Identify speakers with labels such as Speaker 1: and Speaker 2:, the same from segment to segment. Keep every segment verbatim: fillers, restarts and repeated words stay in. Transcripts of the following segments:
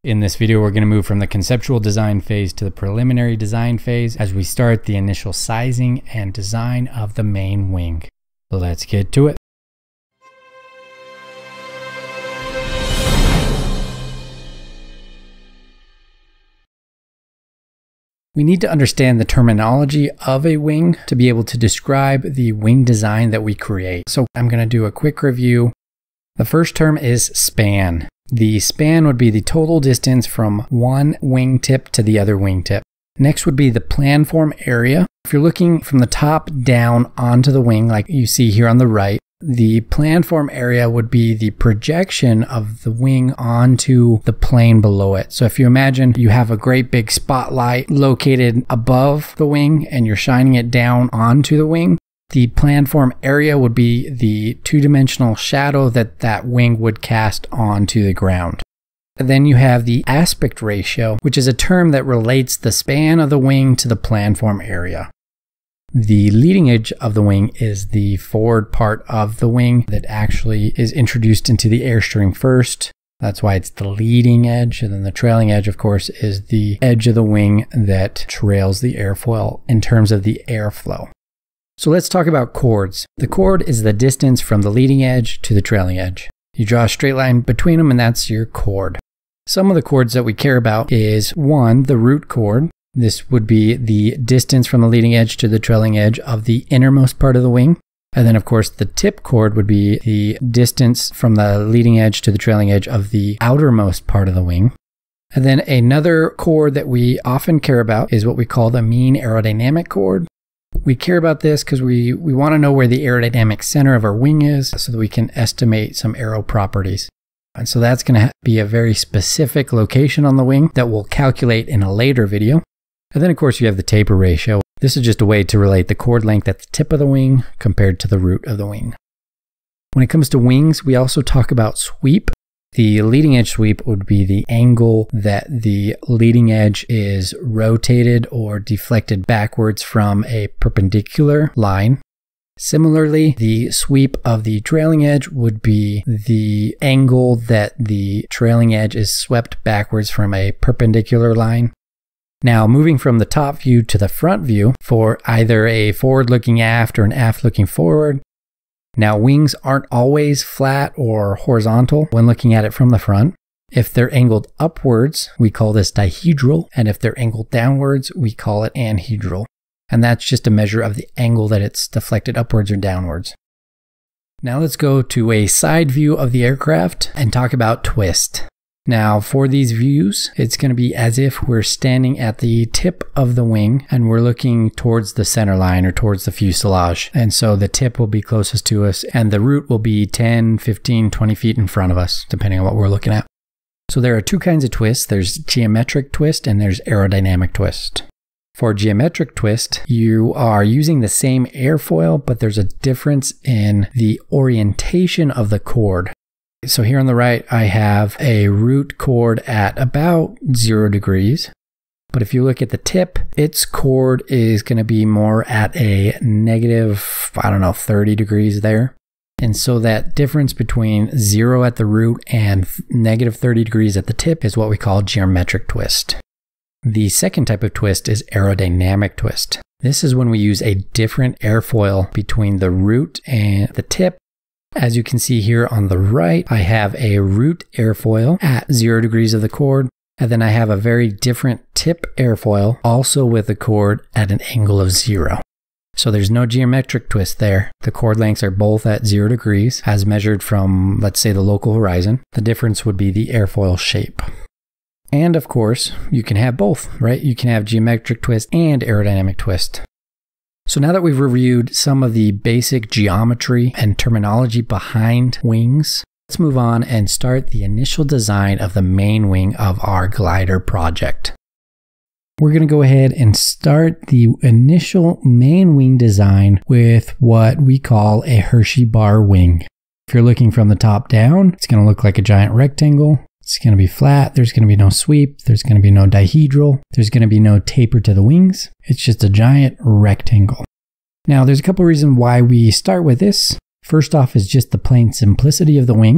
Speaker 1: In this video, we're going to move from the conceptual design phase to the preliminary design phase as we start the initial sizing and design of the main wing. Let's get to it. We need to understand the terminology of a wing to be able to describe the wing design that we create. So I'm going to do a quick review. The first term is span. The span would be the total distance from one wingtip to the other wingtip. Next would be the planform area. If you're looking from the top down onto the wing, like you see here on the right, the planform area would be the projection of the wing onto the plane below it. So if you imagine you have a great big spotlight located above the wing and you're shining it down onto the wing, the planform area would be the two-dimensional shadow that that wing would cast onto the ground. And then you have the aspect ratio, which is a term that relates the span of the wing to the planform area. The leading edge of the wing is the forward part of the wing that actually is introduced into the airstream first. That's why it's the leading edge. And then the trailing edge, of course, is the edge of the wing that trails the airfoil in terms of the airflow. So let's talk about chords. The chord is the distance from the leading edge to the trailing edge. You draw a straight line between them and that's your chord. Some of the chords that we care about is one, the root chord. This would be the distance from the leading edge to the trailing edge of the innermost part of the wing. And then of course the tip chord would be the distance from the leading edge to the trailing edge of the outermost part of the wing. And then another chord that we often care about is what we call the mean aerodynamic chord. We care about this because we, we want to know where the aerodynamic center of our wing is so that we can estimate some aero properties. And so that's going to be a very specific location on the wing that we'll calculate in a later video. And then of course you have the taper ratio. This is just a way to relate the chord length at the tip of the wing compared to the root of the wing. When it comes to wings, we also talk about sweep. The leading edge sweep would be the angle that the leading edge is rotated or deflected backwards from a perpendicular line. Similarly, the sweep of the trailing edge would be the angle that the trailing edge is swept backwards from a perpendicular line. Now, moving from the top view to the front view for either a forward-looking aft or an aft-looking forward. Now, wings aren't always flat or horizontal when looking at it from the front. If they're angled upwards, we call this dihedral, and if they're angled downwards, we call it anhedral. And that's just a measure of the angle that it's deflected upwards or downwards. Now let's go to a side view of the aircraft and talk about twist. Now for these views, it's going to be as if we're standing at the tip of the wing and we're looking towards the center line or towards the fuselage. And so the tip will be closest to us and the root will be ten, fifteen, twenty feet in front of us, depending on what we're looking at. So there are two kinds of twists. There's geometric twist and there's aerodynamic twist. For geometric twist, you are using the same airfoil, but there's a difference in the orientation of the chord. So here on the right, I have a root chord at about zero degrees. But if you look at the tip, its chord is going to be more at a negative, I don't know, thirty degrees there. And so that difference between zero at the root and negative thirty degrees at the tip is what we call geometric twist. The second type of twist is aerodynamic twist. This is when we use a different airfoil between the root and the tip. As you can see here on the right, I have a root airfoil at zero degrees of the chord, and then I have a very different tip airfoil also with a chord at an angle of zero. So there's no geometric twist there. The chord lengths are both at zero degrees as measured from, let's say, the local horizon. The difference would be the airfoil shape. And of course, you can have both, right? You can have geometric twist and aerodynamic twist. So now that we've reviewed some of the basic geometry and terminology behind wings, let's move on and start the initial design of the main wing of our glider project. We're going to go ahead and start the initial main wing design with what we call a Hershey bar wing. If you're looking from the top down, it's going to look like a giant rectangle. It's going to be flat. There's going to be no sweep. There's going to be no dihedral. There's going to be no taper to the wings. It's just a giant rectangle. Now, there's a couple reasons why we start with this. First off is just the plain simplicity of the wing. It's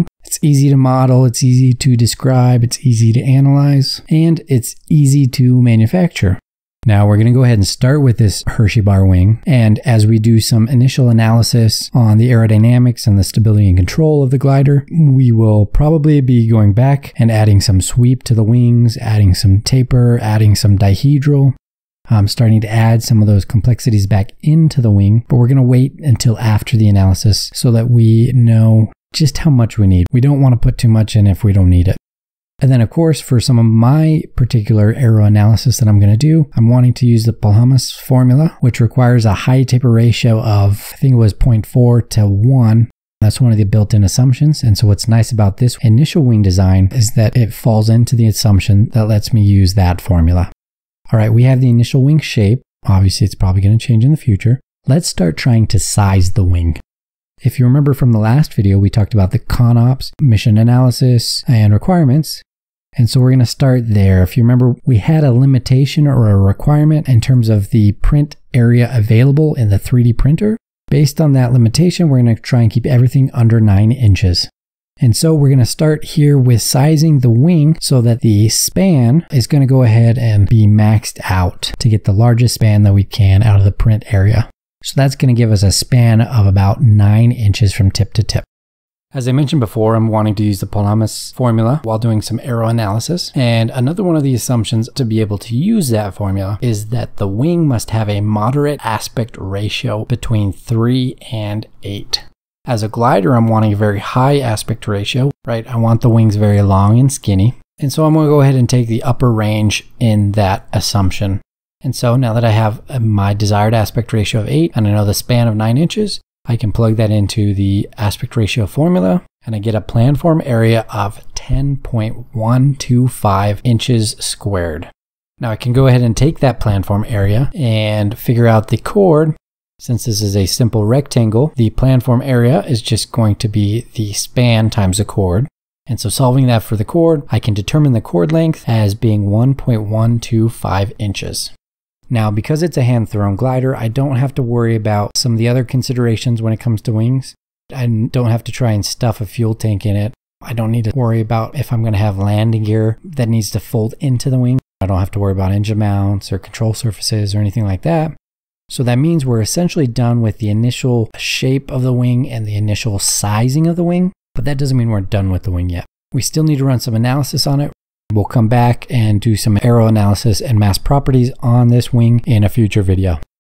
Speaker 1: easy to model, it's easy to describe, it's easy to analyze, and it's easy to manufacture. Now we're going to go ahead and start with this Hershey bar wing, and as we do some initial analysis on the aerodynamics and the stability and control of the glider, we will probably be going back and adding some sweep to the wings, adding some taper, adding some dihedral. I'm starting to add some of those complexities back into the wing, but we're going to wait until after the analysis so that we know just how much we need. We don't want to put too much in if we don't need it. And then of course, for some of my particular aero analysis that I'm going to do, I'm wanting to use the Palamas formula, which requires a high taper ratio of, I think it was zero point four to one. That's one of the built-in assumptions. And so what's nice about this initial wing design is that it falls into the assumption that lets me use that formula. All right, we have the initial wing shape. Obviously, it's probably going to change in the future. Let's start trying to size the wing. If you remember from the last video, we talked about the ConOps, mission analysis, and requirements. And so we're going to start there. If you remember, we had a limitation or a requirement in terms of the print area available in the three D printer. Based on that limitation, we're going to try and keep everything under nine inches. And so we're going to start here with sizing the wing so that the span is going to go ahead and be maxed out to get the largest span that we can out of the print area. So that's going to give us a span of about nine inches from tip to tip. As I mentioned before, I'm wanting to use the Palamas formula while doing some aero analysis. And another one of the assumptions to be able to use that formula is that the wing must have a moderate aspect ratio between three and eight. As a glider, I'm wanting a very high aspect ratio, right? I want the wings very long and skinny. And so I'm going to go ahead and take the upper range in that assumption. And so now that I have my desired aspect ratio of eight and I know the span of nine inches, I can plug that into the aspect ratio formula and I get a planform area of ten point one two five inches squared. Now I can go ahead and take that planform area and figure out the chord. Since this is a simple rectangle, the planform area is just going to be the span times the chord. And so solving that for the chord, I can determine the chord length as being one point one two five inches. Now, because it's a hand-thrown glider, I don't have to worry about some of the other considerations when it comes to wings. I don't have to try and stuff a fuel tank in it. I don't need to worry about if I'm going to have landing gear that needs to fold into the wing. I don't have to worry about engine mounts or control surfaces or anything like that. So that means we're essentially done with the initial shape of the wing and the initial sizing of the wing, but that doesn't mean we're done with the wing yet. We still need to run some analysis on it. We'll come back and do some aero analysis and mass properties on this wing in a future video.